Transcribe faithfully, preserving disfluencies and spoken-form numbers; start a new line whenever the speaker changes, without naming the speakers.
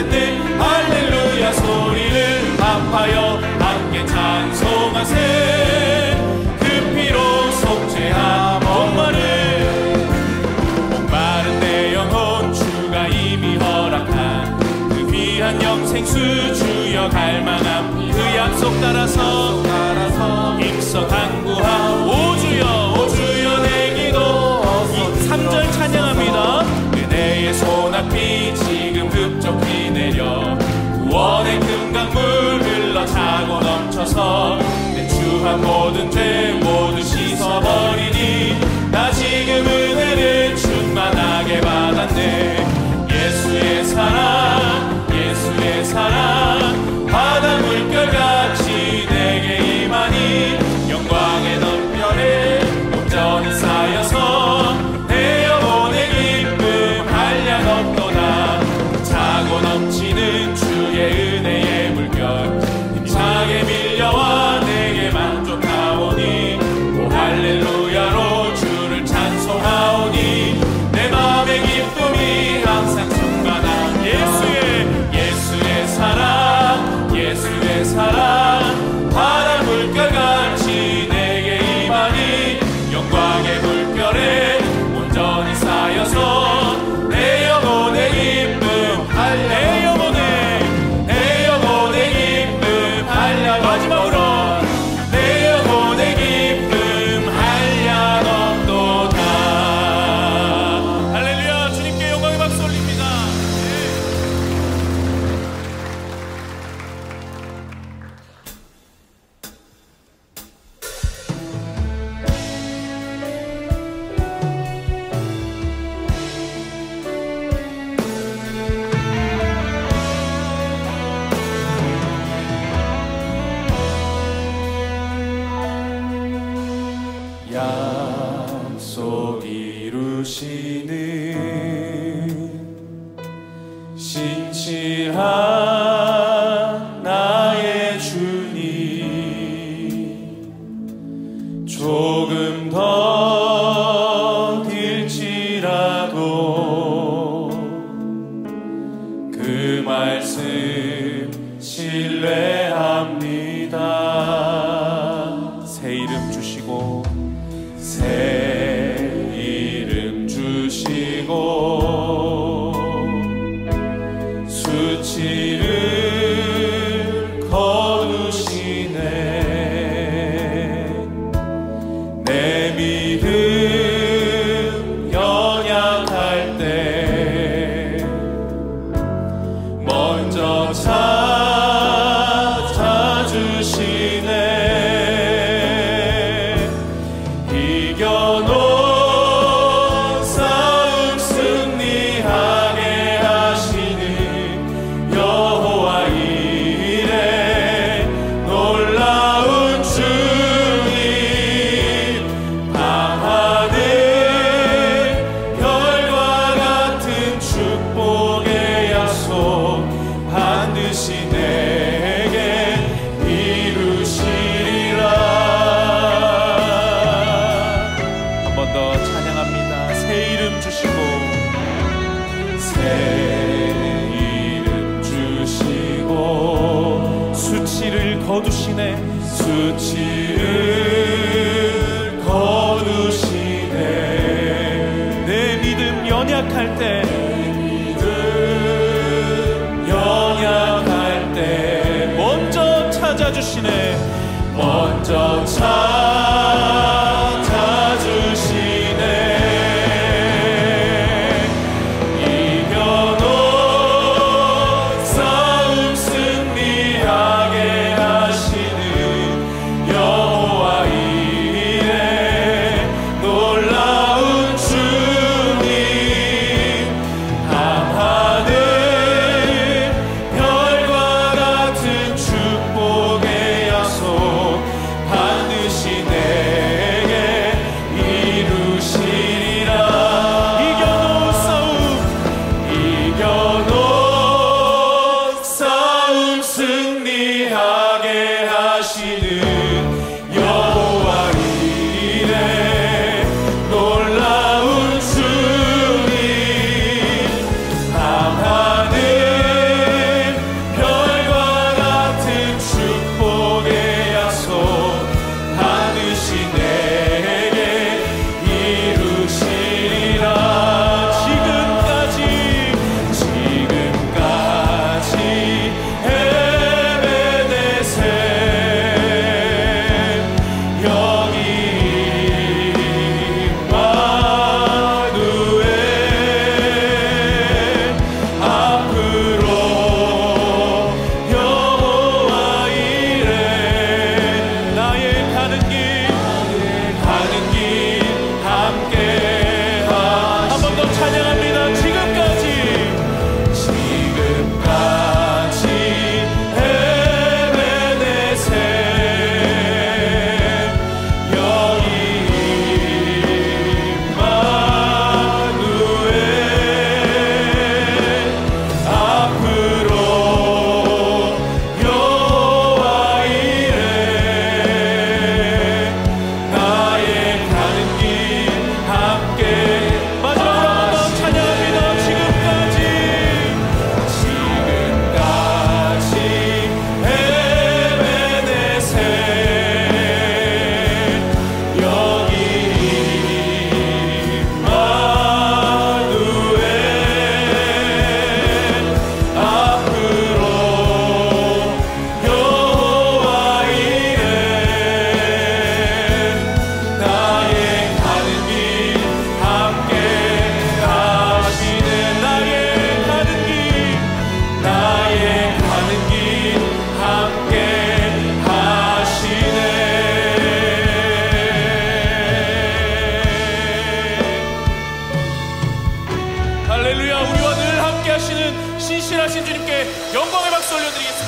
냈네. 할렐루야 소리를 합하여 함께 찬송하세. 그 피로 속죄한 목마른 목마른 내 영혼 주가 이미 허락한 그 귀한 영생수 주여 갈망함. 그 약속 따라서 따라서 입서 간구하. 오 주여 오 주여 내 기도. 이 삼 절 찬양합니다. 은혜의 소낙비 지금 급속히 내려 구원의 금강물 흘러 차고 넘쳐서 내 추한 모든 죄 모두 씻어버리니 나 지금 은혜를 충만하게 받았네. 예수의 사랑 예수의 사랑 바다 물결같이 내게 임하니 영광의 덤별에 온전히 쌓여서 내 영혼의 기쁨 한량 없도다. 차고 넘치는 주의 은혜의 물결 힘차게 밀려와 내게 만족하오니 오 할렐루야로 주를 찬송하오니 내 마음의 기쁨이 항상 충만한 예수의 예수의 사랑 예수의 사랑 바다 물결같이 내게 임하니 영광의 물결에 온전히 쌓여서 내 영혼의 기쁨 내 영혼의 내 영혼의 기쁨 한량 마지막으로 내 영혼의 기쁨 한량 없도다. 할렐루야. 주님께 영광의 박수 올립니다. 약속 이루시는 신실한 나의 주님. 조금 더 길지라도 그 말씀 신뢰합니다. 새 이름 주시고 새 이름 주시고 수치를 거두시네. 내 믿음 연약할 때 먼저 찾아주시네. 이겨놓은 싸움 승리하게 하시는 여호와 이레 놀라운 주님. 밤하늘 별과 같은 축복의 약속 반드시 내게 이루시리라. 한 번 더 찬양합니다. 새 이름 주시고 새 이름 주시고 수치를 거두시네. 수치를 거두시네. 내 믿음 연약할 때 연약할 때 먼저 찾아주시네. 먼저 찾아주시네. 이겨놓은 싸움 승리하게 하시는 여호와 이레 놀라운 주님. 밤하늘 별과 같은 축복의 약속 반드시 주님께 영광의 박수 올려드리겠습니다.